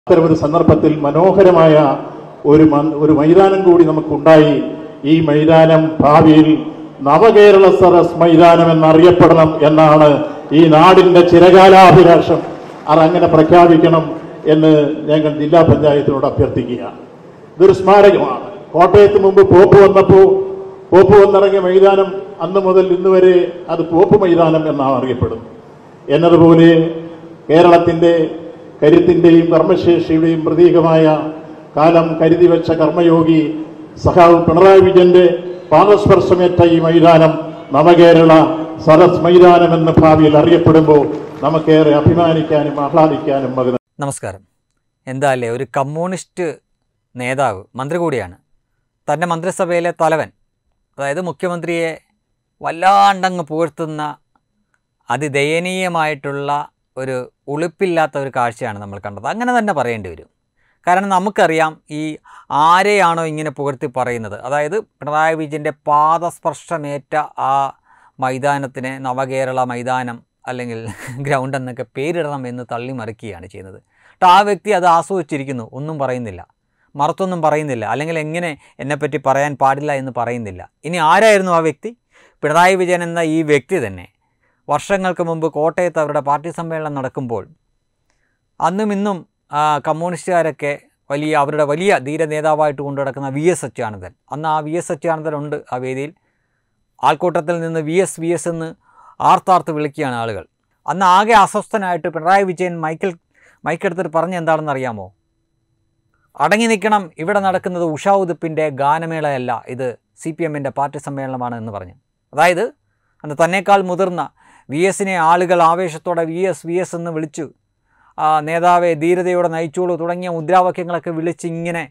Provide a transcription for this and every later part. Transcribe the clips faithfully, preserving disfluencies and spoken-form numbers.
അത്തരമൊരു സന്ദർഭത്തിൽ മനോഹരമായ ഒരു ഒരു മൈതാനം കൂടി നമുക്കുണ്ടായി. ഈ മൈതാനം ഭാവിയിൽ നവകേരള സദസ് മൈതാനം എന്നറിയപ്പെടണം എന്നാണ് ഈ നാടിന്റെ ചിരകാലാഭിലാഷം. അതങ്ങനെ പ്രഖ്യാപിക്കണം എന്ന് ഞങ്ങൾ ജില്ലാ പഞ്ചായത്തിനോട് അഭ്യർത്ഥിക്കുകയാണ്. ഇതൊരു സ്മാരകമാണ്. കോട്ടയത്ത് മുമ്പ് പോപ്പ് വന്നപ്പോൾ പോപ്പ് വന്നിറങ്ങിയ മൈതാനം അന്ന് മുതൽ ഇന്ന് വരെ അത് പോപ്പ് മൈതാനം എന്നാണ് അറിയപ്പെടുന്നത്. എന്നതുപോലെ കേരളത്തിന്റെ കരുത്തിന്റെയും കർമ്മശേഷിയുടെയും പ്രതീകമായ കാലം കരുതി വെച്ച കർമ്മയോഗി സഖാവ് പിണറായി വിജയന്റെ പാദസ്പർശമേറ്റ ഈ മൈതാനം നവകേരള സദസ് മൈതാനം എന്ന ഭാവിയിൽ അറിയപ്പെടുമ്പോൾ നമുക്കേറെ അഭിമാനിക്കാനും ആഹ്ലാദിക്കാനും മകൻ. നമസ്കാരം. എന്താല്ലേ, ഒരു കമ്മ്യൂണിസ്റ്റ് നേതാവ്, മന്ത്രി കൂടിയാണ്, തൻ്റെ മന്ത്രിസഭയിലെ തലവൻ, അതായത് മുഖ്യമന്ത്രിയെ വല്ലാണ്ടങ്ങ് പുകഴ്ത്തുന്ന അതിദയനീയമായിട്ടുള്ള ഒരു ഉളുപ്പില്ലാത്ത ഒരു കാഴ്ചയാണ് നമ്മൾ കണ്ടത്. അങ്ങനെ തന്നെ പറയേണ്ടി വരും. കാരണം നമുക്കറിയാം ഈ ആരെയാണോ ഇങ്ങനെ പുകഴ്ത്തി പറയുന്നത്, അതായത് പിണറായി വിജയൻ്റെ പാദസ്പർശമേറ്റ ആ മൈതാനത്തിന് നവകേരള മൈതാനം അല്ലെങ്കിൽ ഗ്രൗണ്ട് എന്നൊക്കെ പേരിടണം എന്ന് തള്ളി മറിക്കുകയാണ് ചെയ്യുന്നത്. എന്നിട്ട് ആ വ്യക്തി അത് ആസ്വദിച്ചിരിക്കുന്നു, ഒന്നും പറയുന്നില്ല, മറുത്തൊന്നും പറയുന്നില്ല, അല്ലെങ്കിൽ എങ്ങനെ എന്നെപ്പറ്റി പറയാൻ പാടില്ല എന്ന് പറയുന്നില്ല. ഇനി ആരായിരുന്നു ആ വ്യക്തി? പിണറായി വിജയൻ എന്ന ഈ വ്യക്തി തന്നെ വർഷങ്ങൾക്ക് മുമ്പ് കോട്ടയത്ത് അവരുടെ പാർട്ടി സമ്മേളനം നടക്കുമ്പോൾ അന്നും ഇന്നും കമ്മ്യൂണിസ്റ്റുകാരൊക്കെ വലിയ അവരുടെ വലിയ ധീര നേതാവായിട്ട് കൊണ്ടു നടക്കുന്ന വി എസ് അച്യുതാനന്ദൻ, അന്ന് ആ വി എസ് അച്യുതാനന്ദൻ ഉണ്ട് ആ വേദിയിൽ. ആൾക്കൂട്ടത്തിൽ നിന്ന് വി എസ് വി എസ് എന്ന് ആർത്താർത്ത് വിളിക്കുകയാണ് ആളുകൾ. അന്ന് ആകെ അസ്വസ്ഥനായിട്ട് പിണറായി വിജയൻ മൈക്കിൽ മൈക്കെടുത്തിട്ട് പറഞ്ഞ എന്താണെന്ന് അറിയാമോ? അടങ്ങി നിൽക്കണം, ഇവിടെ നടക്കുന്നത് ഉഷാ ഉതുപ്പിൻ്റെ ഗാനമേളയല്ല, ഇത് സി പി എമ്മിൻ്റെ പാർട്ടി സമ്മേളനമാണ് എന്ന് പറഞ്ഞു. അതായത് അന്ന് തന്നേക്കാൾ മുതിർന്ന വി എസിനെ ആളുകൾ ആവേശത്തോടെ വി എസ് വി എസ് എന്ന് വിളിച്ചു, നേതാവെ ധീരതയോടെ നയിച്ചോളൂ തുടങ്ങിയ മുദ്രാവാക്യങ്ങളൊക്കെ വിളിച്ച് ഇങ്ങനെ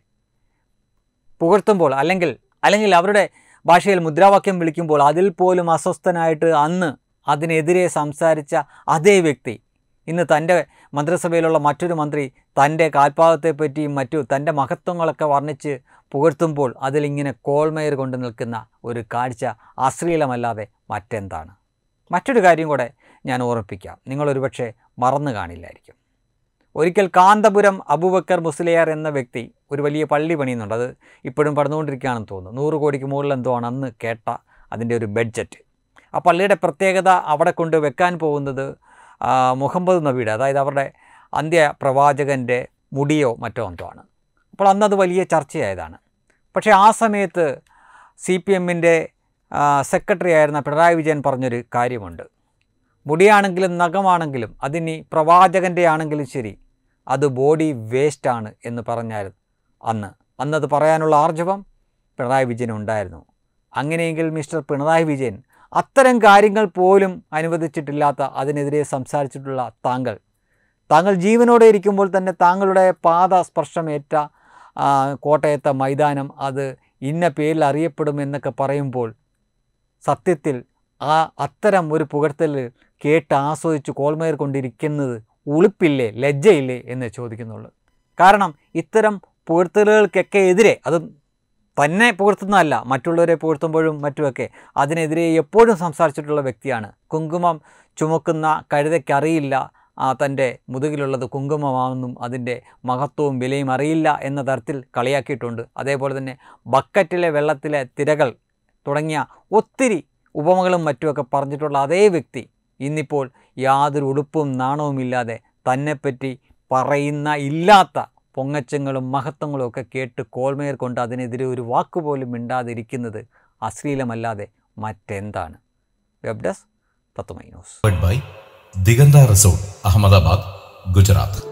പുകഴ്ത്തുമ്പോൾ, അല്ലെങ്കിൽ അല്ലെങ്കിൽ അവരുടെ ഭാഷയിൽ മുദ്രാവാക്യം വിളിക്കുമ്പോൾ അതിൽ പോലും അസ്വസ്ഥനായിട്ട് അന്ന് അതിനെതിരെ സംസാരിച്ച അതേ വ്യക്തി ഇന്ന് തൻ്റെ മന്ത്രിസഭയിലുള്ള മറ്റൊരു മന്ത്രി തൻ്റെ കാൽപാദത്തെപ്പറ്റിയും മറ്റു തൻ്റെ മഹത്വങ്ങളൊക്കെ വർണ്ണിച്ച് പുകഴ്ത്തുമ്പോൾ അതിലിങ്ങനെ കോൾമേർ കൊണ്ട് നിൽക്കുന്ന ഒരു കാഴ്ച അശ്ലീലമല്ലാതെ മറ്റെന്താണ്? മറ്റൊരു കാര്യം കൂടെ ഞാൻ ഓർമ്മിപ്പിക്കാം, നിങ്ങളൊരുപക്ഷെ മറന്നു കാണില്ലായിരിക്കും. ഒരിക്കൽ കാന്തപുരം അബൂബക്കർ മുസ്ലിയാർ എന്ന വ്യക്തി ഒരു വലിയ പള്ളി പണിയുന്നുണ്ട്. അത് ഇപ്പോഴും പണിതുകൊണ്ടിരിക്കുകയാണെന്ന് തോന്നുന്നു. നൂറ് കോടിക്ക് മുകളിൽ എന്തോ ആണ് അന്ന് കേട്ട അതിൻ്റെ ഒരു ബഡ്ജറ്റ്. ആ പള്ളിയുടെ പ്രത്യേകത അവിടെ കൊണ്ട് വെക്കാൻ പോകുന്നത് മുഹമ്മദ് നബിയുടെ, അതായത് അവരുടെ അന്ത്യപ്രവാചകൻ്റെ മുടിയോ മറ്റോ എന്തോ ആണ്. അപ്പോൾ അന്നത് വലിയ ചർച്ചയായതാണ്. പക്ഷേ ആ സമയത്ത് സി പി എമ്മിൻ്റെ സെക്രട്ടറി ആയിരുന്ന പിണറായി വിജയൻ പറഞ്ഞൊരു കാര്യമുണ്ട്. മുടിയാണെങ്കിലും നഖമാണെങ്കിലും അതിനി പ്രവാചകൻ്റെ ആണെങ്കിലും ശരി, അത് ബോഡി വേസ്റ്റാണ് എന്ന് പറഞ്ഞായിരുന്നു അന്ന്. അന്നത് പറയാനുള്ള ആർജവം പിണറായി വിജയൻ ഉണ്ടായിരുന്നു. അങ്ങനെയെങ്കിൽ മിസ്റ്റർ പിണറായി വിജയൻ അത്തരം കാര്യങ്ങൾ പോലും അനുവദിച്ചിട്ടില്ലാത്ത, അതിനെതിരെ സംസാരിച്ചിട്ടുള്ള താങ്കൾ താങ്കൾ ജീവനോടെ ഇരിക്കുമ്പോൾ തന്നെ താങ്കളുടെ പാദസ്പർശമേറ്റ കോട്ടയത്തെ മൈതാനം അത് ഇന്ന പേരിൽ അറിയപ്പെടുമെന്നൊക്കെ പറയുമ്പോൾ സത്യത്തിൽ ആ അത്തരം ഒരു പുകഴ്ത്തൽ കേട്ട് ആസ്വദിച്ച് കോൾമേർ കൊണ്ടിരിക്കുന്നത് ഉളുപ്പില്ലേ, ലജ്ജയില്ലേ എന്ന് ചോദിക്കുന്നുള്ളൂ. കാരണം ഇത്തരം പുകഴ്ത്തലുകൾക്കൊക്കെ എതിരെ, അത് തന്നെ പുകഴ്ത്തുന്നതല്ല, മറ്റുള്ളവരെ പുകഴ്ത്തുമ്പോഴും മറ്റുമൊക്കെ അതിനെതിരെ എപ്പോഴും സംസാരിച്ചിട്ടുള്ള വ്യക്തിയാണ്. കുങ്കുമം ചുമക്കുന്ന കഴുതയ്ക്കറിയില്ല തൻ്റെ മുതുകിലുള്ളത് കുങ്കുമമാണെന്നും അതിൻ്റെ മഹത്വവും വിലയും അറിയില്ല എന്ന തരത്തിൽ കളിയാക്കിയിട്ടുണ്ട്. അതേപോലെ തന്നെ ബക്കറ്റിലെ വെള്ളത്തിലെ തിരകൾ തുടങ്ങിയ ഒത്തിരി ഉപമകളും മറ്റുമൊക്കെ പറഞ്ഞിട്ടുള്ള അതേ വ്യക്തി ഇന്നിപ്പോൾ യാതൊരു ഉടുപ്പും നാണവുമില്ലാതെ തന്നെപ്പറ്റി പറയുന്ന ഇല്ലാത്ത പൊങ്ങച്ചങ്ങളും മഹത്വങ്ങളും ഒക്കെ കേട്ട് കോൾമേർ കൊണ്ട് അതിനെതിരെ ഒരു വാക്കുപോലും മിണ്ടാതിരിക്കുന്നത് അശ്ലീലമല്ലാതെ മറ്റെന്താണ്? Web desk Tatwamayi news. ബൈ ദിഗന്ത റിസോർട്ട്, അഹമ്മദാബാദ്, ഗുജറാത്ത്.